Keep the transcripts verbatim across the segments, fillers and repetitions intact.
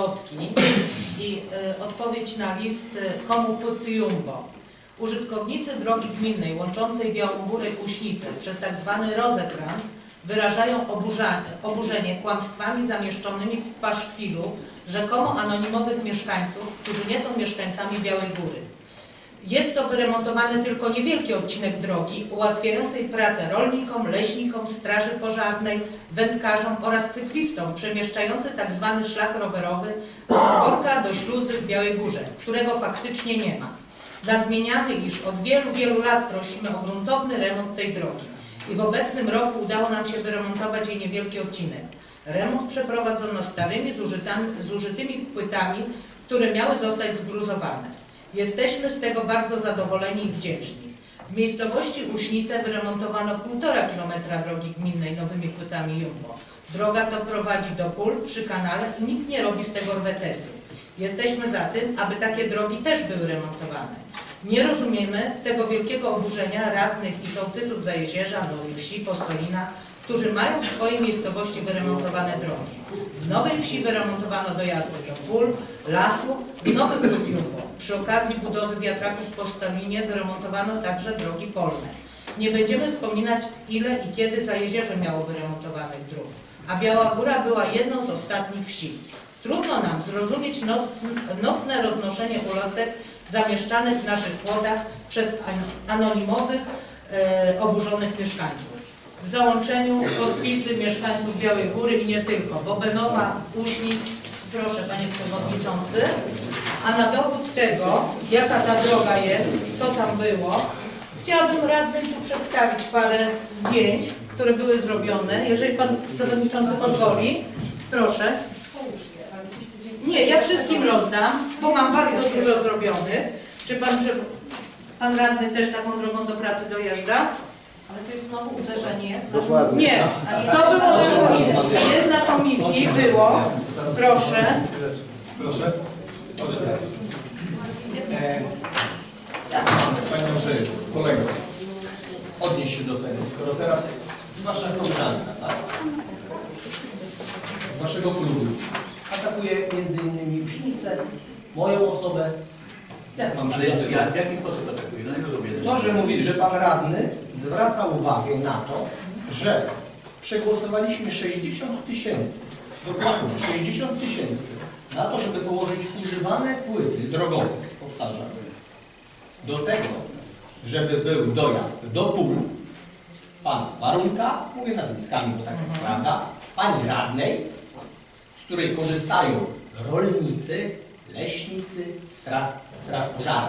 zwrotki i y, odpowiedź na list komu płyty Jumbo. Użytkownicy drogi gminnej łączącej Białą Górę i Uśnicę przez tak zwany rozekrans wyrażają oburzenie, oburzenie kłamstwami zamieszczonymi w paszkwilu rzekomo anonimowych mieszkańców, którzy nie są mieszkańcami Białej Góry. Jest to wyremontowany tylko niewielki odcinek drogi ułatwiającej pracę rolnikom, leśnikom, straży pożarnej, wędkarzom oraz cyklistom przemieszczający tak zwany szlak rowerowy z Gorka do Śluzy w Białej Górze, którego faktycznie nie ma. Nadmieniamy, iż od wielu, wielu lat prosimy o gruntowny remont tej drogi i w obecnym roku udało nam się wyremontować jej niewielki odcinek. Remont przeprowadzono starymi, zużytami, zużytymi płytami, które miały zostać zgruzowane. Jesteśmy z tego bardzo zadowoleni i wdzięczni. W miejscowości Uśnice wyremontowano półtora kilometra drogi gminnej nowymi płytami Jumbo. Droga to prowadzi do pól przy kanale i nikt nie robi z tego rwetesu. Jesteśmy za tym, aby takie drogi też były remontowane. Nie rozumiemy tego wielkiego oburzenia radnych i sołtysów Zajezierza, Nowej Wsi, Postolina, którzy mają w swojej miejscowości wyremontowane drogi. W Nowej Wsi wyremontowano dojazdy do pól, lasu, z nowych pól Jumbo. Przy okazji budowy wiatraków w Postolinie wyremontowano także drogi polne. Nie będziemy wspominać, ile i kiedy Zajezierze miało wyremontowanych dróg, a Biała Góra była jedną z ostatnich wsi. Trudno nam zrozumieć noc, nocne roznoszenie ulotek zamieszczanych w naszych płotach przez anonimowych, e, oburzonych mieszkańców. W załączeniu podpisy mieszkańców Białej Góry i nie tylko, Bobenowa, Uśnic, proszę Panie Przewodniczący, a na dowód tego, jaka ta droga jest, co tam było, chciałabym radnym tu przedstawić parę zdjęć, które były zrobione, jeżeli Pan Przewodniczący pozwoli, proszę. Nie, ja wszystkim rozdam, bo mam bardzo dużo zrobionych. Czy Pan, pan radny też taką drogą do pracy dojeżdża? Ale to jest znowu uderzenie. Nie, co było na komisji? Jest na komisji, było. Proszę. Proszę. Proszę. Panie Marszałku, kolego, odnieś się do tego, skoro teraz wasza koleżanka, tak? Waszego klubu atakuje między innymi Uśnicę, moją osobę. Jak mam się do tego? Ja, w jaki sposób atakuje? No nie rozumiem. To, że mówi, że pan radny zwraca uwagę na to, że przegłosowaliśmy sześćdziesiąt tysięcy, dokładnie sześćdziesiąt tysięcy, na to, żeby położyć używane płyty drogowe, powtarzam, do tego, żeby był dojazd do pól pana Warunka, mówię nazwiskami, bo tak jest prawda, pani radnej, z której korzystają rolnicy, leśnicy, straż, straż pożarna.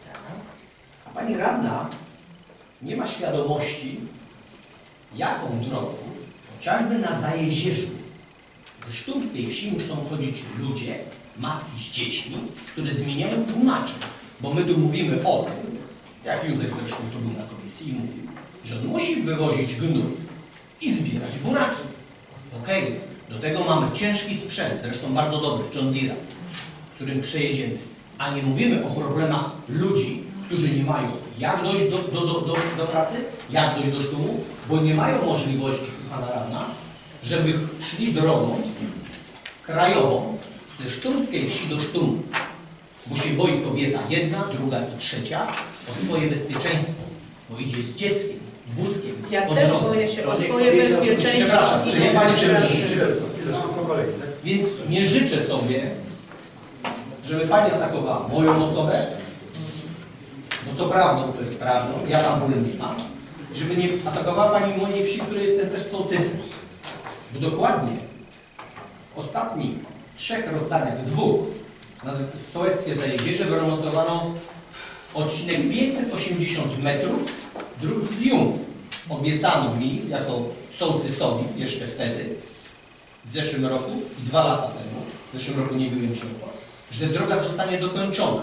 A pani radna nie ma świadomości, jaką drogą, chociażby na Zajezierzu, w sztumskiej wsi muszą chodzić ludzie, matki z dziećmi, które zmieniają tłumacze. Bo my tu mówimy o tym, jak Józef zresztą tu był na komisji i mówił, że on musi wywozić gnój i zbierać buraki. Okej, okay. Do tego mamy ciężki sprzęt, zresztą bardzo dobry, John Deere, którym przejedziemy. A nie mówimy o problemach ludzi, którzy nie mają jak dojść do, do, do, do, do pracy, jak dojść do sztumu, bo nie mają możliwości, pana radna, żeby szli drogą krajową ze sztumskiej wsi do sztumu. Bo się boi kobieta jedna, druga i trzecia o swoje bezpieczeństwo, bo idzie z dzieckiem, wózkiem. Ja też boję się o swoje bezpieczeństwo. Przepraszam, czy nie Pani Przewodniczący? kolei. Więc nie życzę sobie, żeby Pani atakowała moją osobę, no co prawdą to jest prawdą, ja tam polemiczna, żeby nie atakowała Pani mojej wsi, której jestem też sołtysem. Bo dokładnie w ostatnich trzech rozdaniach, dwóch, na sołectwie Zajezierze wyremontowano odcinek pięćset osiemdziesiąt metrów dróg z Jumbo. Obiecano mi, jako sołtysowi jeszcze wtedy, w zeszłym roku i dwa lata temu, w zeszłym roku nie byłem się, że droga zostanie dokończona.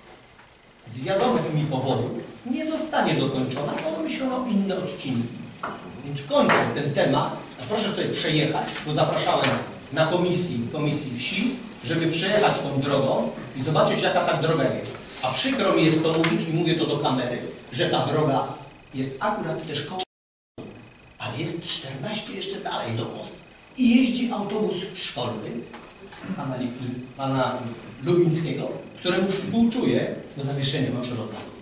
Z wiadomych mi powodów nie zostanie dokończona, bo myślono inne odcinki. Więc kończę ten temat, a proszę sobie przejechać, bo zapraszałem na komisji, komisji wsi, żeby przejechać tą drogą i zobaczyć, jaka ta droga jest. A przykro mi jest to mówić i mówię to do kamery, że ta droga jest akurat też koło, ale jest czternaście jeszcze dalej do mostu. I jeździ autobus szkolny pana, Li- pana Lubińskiego, któremu współczuję do zawieszenia mocy rozwoju.